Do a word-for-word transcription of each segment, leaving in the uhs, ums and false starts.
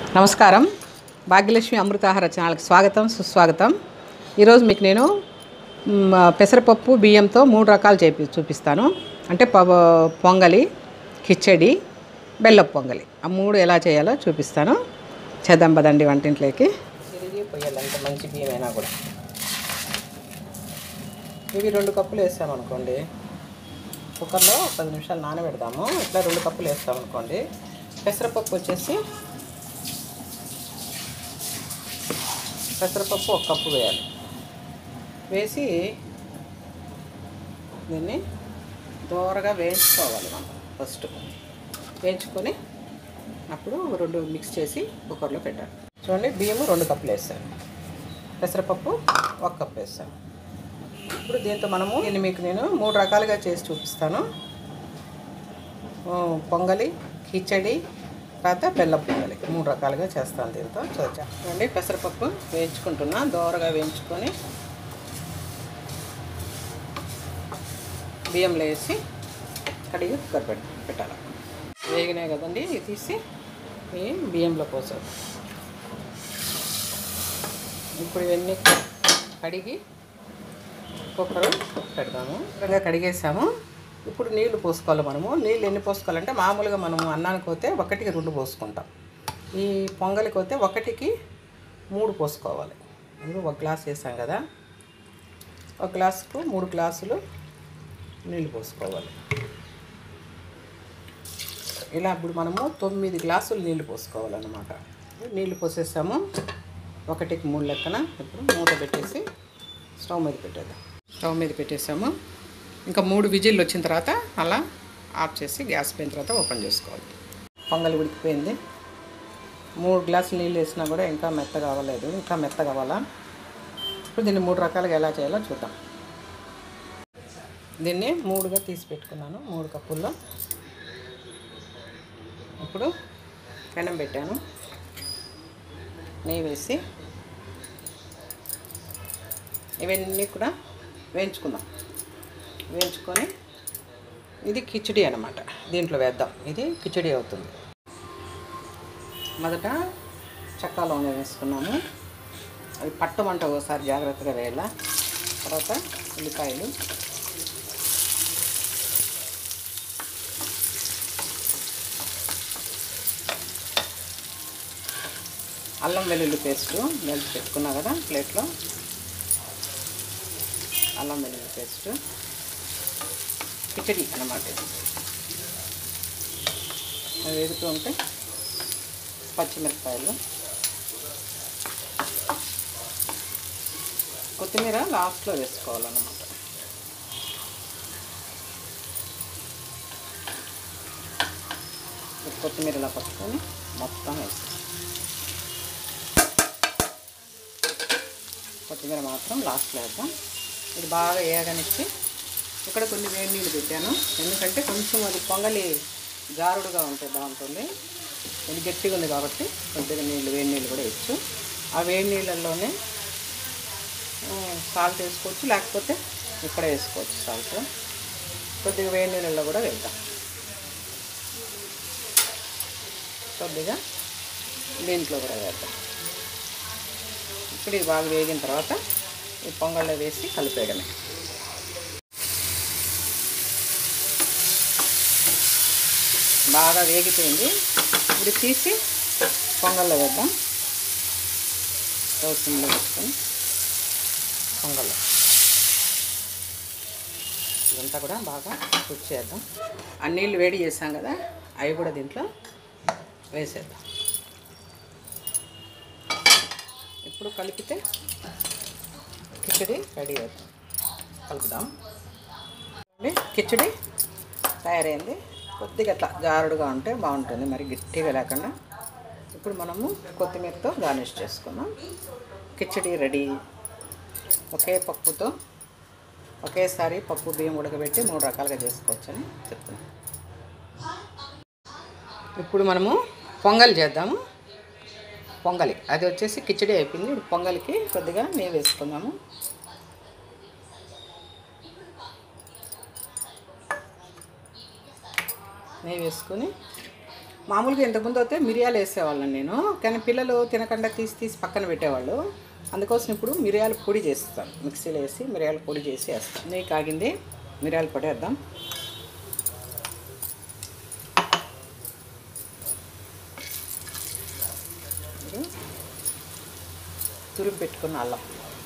నమస్కారం. భాగ్యలక్ష్మి అమృతాహార ఛానల్కి స్వాగతం, సుస్వాగతం. ఈరోజు మీకు నేను పెసరపప్పు బియ్యంతో మూడు రకాలు చేపి చూపిస్తాను. అంటే పొంగలి, కిచడి, బెల్లపు పొంగలి, ఆ మూడు ఎలా చేయాలో చూపిస్తాను. చేద్దాం పదండి వంటింట్లోకి. తిరిగి పొయ్యాలంటే మంచి బియ్యం అయినా కూడా ఇవి రెండు కప్పులు వేసామనుకోండి, కుక్కర్లో పది నిమిషాలు నానబెడదాము. ఇట్లా రెండు కప్పులు వేస్తామనుకోండి. పెసరపప్పు వచ్చేసి పెసరపప్పు ఒక కప్పు వేయాలి. వేసి దీన్ని దోరగా వేయించుకోవాలి. మనం ఫస్ట్ వేయించుకొని అప్పుడు రెండు మిక్స్ చేసి కుక్కర్లో పెట్టాలి. చూడండి, బియ్యము రెండు కప్పులు వేస్తాను, పెసరపప్పు ఒక కప్పు వేస్తాను. ఇప్పుడు దీంతో మనము దీన్ని మీకు నేను మూడు రకాలుగా చేసి చూపిస్తాను. పొంగలి, కిచడి, తర్వాత బెల్లం పొంగలి, మూడు రకాలుగా చేస్తాను దీంతో. చూడండి, పెసరపప్పు వేయించుకుంటున్నా, దోరగా వేయించుకొని బియ్యంలో వేసి కడిగి కుక్కర్ పెట్టి పెట్టాలి. వేగినాయి కదండి, ఇది తీసి ఈ బియ్యంలో పోసారు. ఇప్పుడు ఇవన్నీ కడిగి కుక్కర్ పెడతాము. ఇంకా కడిగేసాము. ఇప్పుడు నీళ్లు పోసుకోవాలి. మనము నీళ్ళు ఎన్ని పోసుకోవాలంటే, మామూలుగా మనము అన్నానికి పోతే ఒకటికి రెండు పోసుకుంటాం. ఈ పొంగలికి పోతే ఒకటికి మూడు పోసుకోవాలి. ఇప్పుడు ఒక గ్లాస్ వేసాం కదా, ఒక గ్లాసుకు మూడు గ్లాసులు నీళ్ళు పోసుకోవాలి. ఇలా ఇప్పుడు మనము తొమ్మిది గ్లాసులు నీళ్ళు పోసుకోవాలన్నమాట. నీళ్ళు పోసేసాము ఒకటికి మూడు లెక్కన. ఇప్పుడు మూత పెట్టేసి స్టవ్ మీద పెట్టేద్దాం. స్టవ్ మీద పెట్టేసాము. ఇంకా మూడు విజిల్లు వచ్చిన తర్వాత అలా ఆఫ్ చేసి గ్యాస్ పోయిన తర్వాత ఓపెన్ చేసుకోవాలి. పొంగలి ఉడికిపోయింది. మూడు గ్లాసులు నీళ్ళు వేసినా కూడా ఇంకా మెత్తగా అవ్వలేదు, ఇంకా మెత్తగా కావాలా. ఇప్పుడు దీన్ని మూడు రకాలుగా ఎలా చేయాలో చూద్దాం. దీన్ని మూడుగా తీసి పెట్టుకున్నాను, మూడు కప్పుల్లో. ఇప్పుడు పెనం పెట్టాను, నెయ్యి వేసి ఇవన్నీ కూడా వేయించుకుందాం. వేయించుకొని ఇది కిచడి అన్నమాట, దీంట్లో వేద్దాం. ఇది కిచడి అవుతుంది. మొదట చెక్క లవంగ వేసుకున్నాము, అవి పట్టమంట ఒకసారి జాగ్రత్తగా వేయాల. తర్వాత ఉల్లిపాయలు, అల్లం వెల్లుల్లి పేస్టు వేసి పెట్టుకున్నా కదా ప్లేట్లో, అల్లం వెల్లుల్లి పేస్టు, కిచడి అన్నమాట. అది వేగుతూ ఉంటే పచ్చిమిరపకాయలు, కొత్తిమీర లాస్ట్లో వేసుకోవాలన్నమాట. కొత్తిమీర ఇలా పట్టుకొని మొత్తం వేసి, కొత్తిమీర మాత్రం లాస్ట్లో వేద్దాం. ఇది బాగా ఏగనిచ్చి ఇక్కడ కొన్ని వేడి నీళ్ళు పెట్టాను, ఎందుకంటే కొంచెం అది పొంగలి జారుడుగా ఉంటే బాగుంటుంది. ఇది గట్టిగా ఉంది కాబట్టి కొద్దిగా నీళ్ళు, వేడి నీళ్ళు కూడా వేయచ్చు. ఆ వేడి నీళ్ళల్లోనే సాల్ట్ వేసుకోవచ్చు, లేకపోతే ఇక్కడ వేసుకోవచ్చు సాల్ట్. కొద్దిగా వేడి నీళ్ళల్లో కూడా వేద్దాం. కొద్దిగా దీంట్లో కూడా వేద్దాం. ఇప్పుడు ఇది బాగా వేగిన తర్వాత ఈ పొంగల్లో వేసి కలిపేయడమే. బాగా వేగిపోయింది. ఇప్పుడు తీసి పొంగల్లో వేద్దాం. దోసంలో వేసుకొని పొంగల్లో ఇదంతా కూడా బాగా కుక్ చేద్దాం. ఆ నీళ్ళు వేడి చేసాం కదా, అవి కూడా దీంట్లో వేసేద్దాం. ఇప్పుడు కలిపితే కిచడి రెడీ అవుతుంది. కలుపుదాం. కిచడి తయారైంది. కొద్దిగా అట్లా జారుడుగా ఉంటే బాగుంటుంది, మరి గట్టిగా లేకుండా. ఇప్పుడు మనము కొత్తిమీరతో గార్నిష్ చేసుకున్నాం. కిచడి రెడీ. ఒకే పప్పుతో ఒకేసారి పప్పు బియ్యం ఉడకబెట్టి మూడు రకాలుగా చేసుకోవచ్చని చెప్తున్నాం. ఇప్పుడు మనము పొంగల్ చేద్దాము. పొంగలి అది వచ్చేసి కిచడి అయిపోయింది. ఇప్పుడు పొంగలికి కొద్దిగా నెయ్యి వేసుకుందాము. నెయ్యి వేసుకొని మామూలుగా ఇంతకుముందు అయితే మిరియాలు వేసేవాళ్ళని నేను, కానీ పిల్లలు తినకుండా తీసి తీసి పక్కన పెట్టేవాళ్ళు. అందుకోసం ఇప్పుడు మిరియాల పొడి చేస్తాను, మిక్సీలో వేసి మిరియాల పొడి చేసి వేస్తాను. నెయ్యి కాగింది, మిరియాల పొడి వేద్దాం. తురిమి పెట్టుకున్న అల్లం,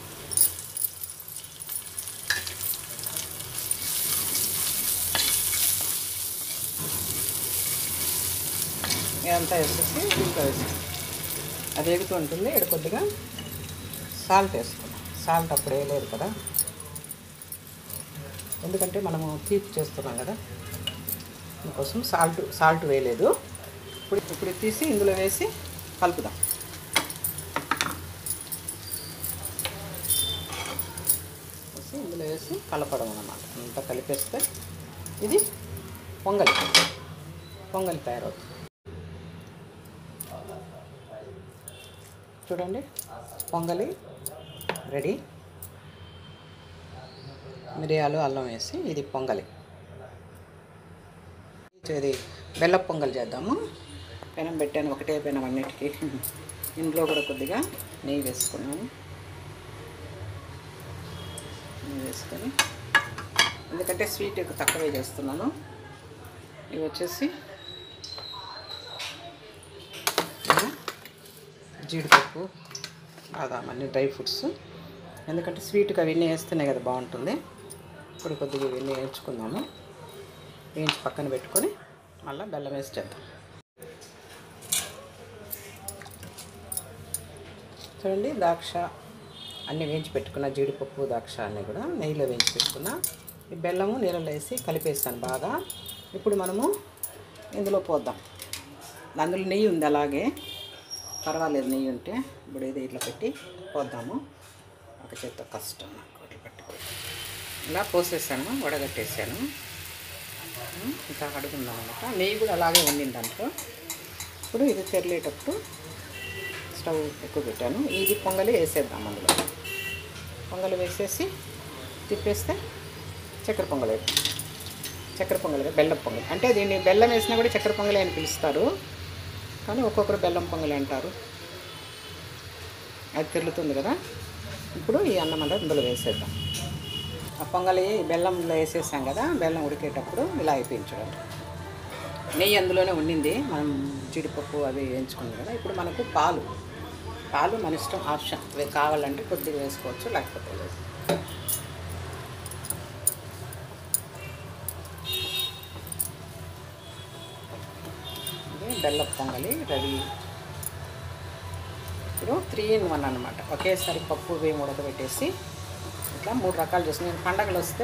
ఇదంతా వేసేసి దీంట్లో వేసి అది ఎగుతూ ఉంటుంది. ఇక్కడ కొద్దిగా సాల్ట్ వేసుకున్నాం. సాల్ట్ అప్పుడు వేయలేదు కదా, ఎందుకంటే మనము తీపి చేస్తున్నాం కదా, అందుకోసం సాల్ట్ సాల్ట్ వేయలేదు. ఇప్పుడు ఇప్పుడు తీసి ఇందులో వేసి కలుపుదాం. వేసి ఇందులో వేసి కలపడం అన్నమాట. అంతా కలిపేస్తే ఇది పొంగలి పొంగలి తయారవుతుంది. చూడండి, పొంగలి రెడీ. మిరియాలు అల్లం వేసి ఇది పొంగలి. ఇది బెల్లం పొంగల్ చేద్దాము. పెనం పెట్టాను, ఒకటే పెనం అన్నిటికీ. ఇంట్లో కూడా కొద్దిగా నెయ్యి వేసుకున్నాను. నెయ్యి వేసుకొని, ఎందుకంటే స్వీట్ ఎక్కువ తక్కువే చేస్తున్నాను. ఇవి వచ్చేసి జీడిపప్పు, బాదాం, అన్ని డ్రై ఫ్రూట్స్. ఎందుకంటే స్వీట్గా అవన్నీ వేస్తేనే కదా బాగుంటుంది. ఇప్పుడు కొద్దిగా ఇవన్నీ వేయించుకుందాము. వేయించి పక్కన పెట్టుకొని మళ్ళీ బెల్లం వేసి చేద్దాం. చూడండి, ద్రాక్ష అన్నీ వేయించి పెట్టుకున్న, జీడిపప్పు ద్రాక్ష అన్నీ కూడా నెయ్యిలో వేయించి పెట్టుకున్న. ఈ బెల్లము నీళ్ళలో వేసి కలిపేస్తాను బాగా. ఇప్పుడు మనము ఇందులో పోద్దాం. అందులో నెయ్యి ఉంది, అలాగే పర్వాలేదు నెయ్యి ఉంటే. ఇప్పుడు ఇది ఇట్లా పెట్టి పోద్దాము. ఒక చేత్తో కష్టం నాకు ఇట్లా పట్టుకో. ఇలా పోసేసాను, వడగట్టేసాను. ఇంకా అడుగుందాం అన్నమాట. నెయ్యి కూడా అలాగే ఉండింది దాంట్లో. ఇప్పుడు ఇది తెరలేటప్పుడు స్టవ్ ఎక్కువ పెట్టాను. ఇది పొంగలి వేసేద్దాం. అందులో పొంగలి వేసేసి తిప్పేస్తే చక్కెర పొంగలి. చక్కెర పొంగలి, బెల్లం పొంగలి. అంటే దీన్ని బెల్లం వేసినా కూడా చక్కెర పొంగలి అని పిలుస్తారు, కానీ ఒక్కొక్కరు బెల్లం పొంగలి అంటారు. అది తిరుగుతుంది కదా. ఇప్పుడు ఈ అన్నం అంతా ఇందులో వేసేద్దాం. ఆ పొంగలి బెల్లంలో వేసేసాం కదా, బెల్లం ఉడికేటప్పుడు ఇలా అయిపోయించడం. నెయ్యి అందులోనే ఉండింది, మనం జీడిపప్పు అవి వేయించుకున్నాం కదా. ఇప్పుడు మనకు పాలు పాలు మన ఇష్టం, ఆప్షన్. కావాలంటే కొద్దిగా వేసుకోవచ్చు, లేకపోతే లేదు. బెల్లం పొంగలి రెడీ. ఇప్పుడు త్రీ ఇన్ వన్ అనమాట. ఒకేసారి పప్పు వేయం ఉడకబెట్టేసి ఇట్లా మూడు రకాలు చేస్తాను నేను. పండగలు వస్తే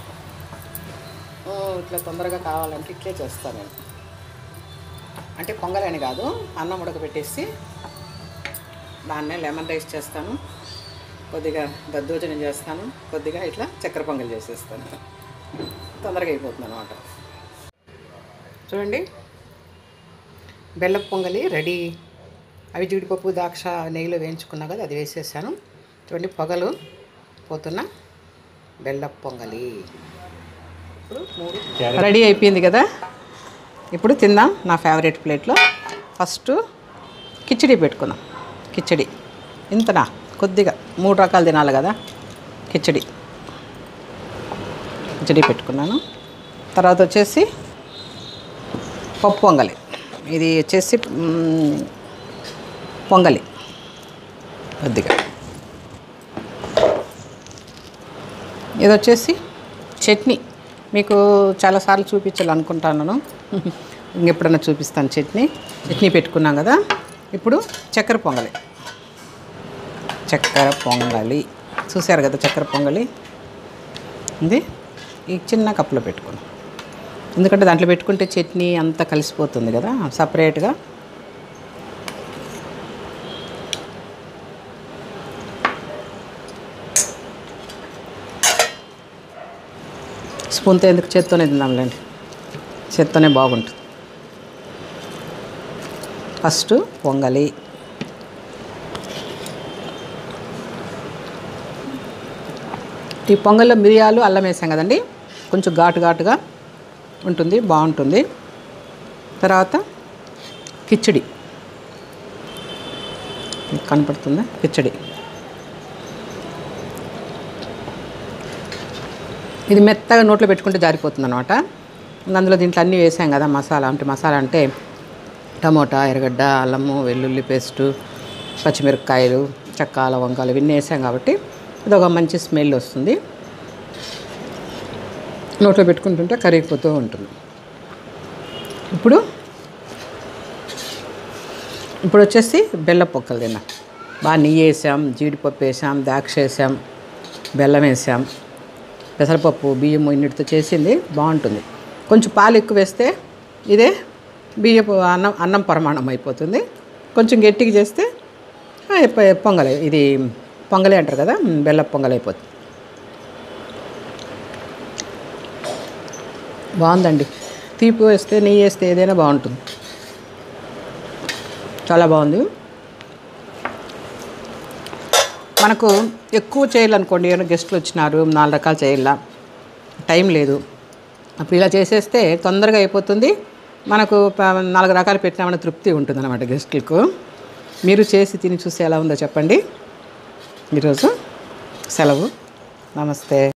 ఇట్లా తొందరగా కావాలంటే ఇట్లే చేస్తాను నేను. అంటే పొంగలి అని కాదు, అన్నం ఉడకబెట్టేసి దాన్నే లెమన్ రైస్ చేస్తాను, కొద్దిగా దద్దోజనం చేస్తాను, కొద్దిగా ఇట్లా చక్కెర పొంగలి చేసేస్తాను. తొందరగా అయిపోతుంది అన్నమాట. చూడండి, బెల్లం పొంగలి రెడీ. అవి జీడిపప్పు ద్రాక్ష నెయ్యిలో వేయించుకున్నా కదా, అది వేసేసాను. చూడండి, పొగలు పోతున్న బెల్లం పొంగలి ఇప్పుడు మూడు రెడీ అయిపోయింది కదా. ఇప్పుడు తిందాం. నా ఫేవరెట్ ప్లేట్లో ఫస్ట్ కిచిడి పెట్టుకుందాం. కిచిడి ఇంతనా, కొద్దిగా మూడు రకాలు తినాలి కదా. కిచిడి కిచిడి పెట్టుకున్నాను. తర్వాత వచ్చేసి పప్పు పొంగలి. ఇది వచ్చేసి పొంగలి కొద్దిగా. ఇది వచ్చేసి చట్నీ. మీకు చాలాసార్లు చూపించాలనుకుంటున్నాను, ఇంకెప్పుడన్నా చూపిస్తాను. చట్నీ చట్నీ పెట్టుకున్నాం కదా. ఇప్పుడు చక్కెర పొంగలి. చక్కెర పొంగలి చూశారు కదా. చక్కెర పొంగలి ఇది ఈ చిన్న కప్పులో పెట్టుకున్నాం, ఎందుకంటే దాంట్లో పెట్టుకుంటే చట్నీ అంతా కలిసిపోతుంది కదా. సపరేట్గా స్పూన్తో ఎందుకు, చేత్తోనే తిందాంలేండి. చేత్తోనే బాగుంటుంది. ఫస్ట్ పొంగలి. ఈ పొంగల్లో మిరియాలు అల్లం వేసాం కదండి, కొంచెం ఘాటు ఘాటుగా ఉంటుంది, బాగుంటుంది. తర్వాత కిచడి కనపడుతుందా? కిచడి ఇది మెత్తగా నోట్లో పెట్టుకుంటే జారిపోతుంది అనమాట. అందులో దీంట్లో అన్నీ వేసాం కదా మసాలా. అంటే మసాలా అంటే టమోటా, ఎర్రగడ్డ, అల్లము, వెల్లుల్లి పేస్టు, పచ్చిమిరపకాయలు, చెక్క, లవంగాలు ఇవన్నీ వేసాం కాబట్టి ఇది ఒక మంచి స్మెల్ వస్తుంది. నోట్లో పెట్టుకుంటుంటే కరిగిపోతూ ఉంటుంది. ఇప్పుడు ఇప్పుడు వచ్చేసి బెల్లం పొక్కలు తిన్నాం. బాగా నెయ్యి వేసాం, జీడిపప్పు వేసాం, ద్రాక్ష వేసాం, బెల్లం వేసాం, పెసరపప్పు, బియ్యం ఇన్నిటితో చేసింది బాగుంటుంది. కొంచెం పాలు ఎక్కువ వేస్తే ఇదే బియ్యపు అన్నం అన్నం పరిమాణం అయిపోతుంది. కొంచెం గట్టిగా చేస్తే పొంగలే, ఇది పొంగలే అంటారు కదా, బెల్లం పొంగల్ అయిపోతుంది. బాగుందండి. తీపి వేస్తే నెయ్యి వేస్తే ఏదైనా బాగుంటుంది. చాలా బాగుంది. మనకు ఎక్కువ చేయాలనుకోండి, ఏమైనా గెస్టులు వచ్చినారు, నాలుగు రకాలు చేయాల, టైం లేదు, అప్పుడు ఇలా చేసేస్తే తొందరగా అయిపోతుంది. మనకు నాలుగు రకాలు పెట్టినామని తృప్తి ఉంటుంది అన్నమాట గెస్టులకు. మీరు చేసి తిని చూసి ఎలా ఉందో చెప్పండి. ఈరోజు సెలవు. నమస్తే.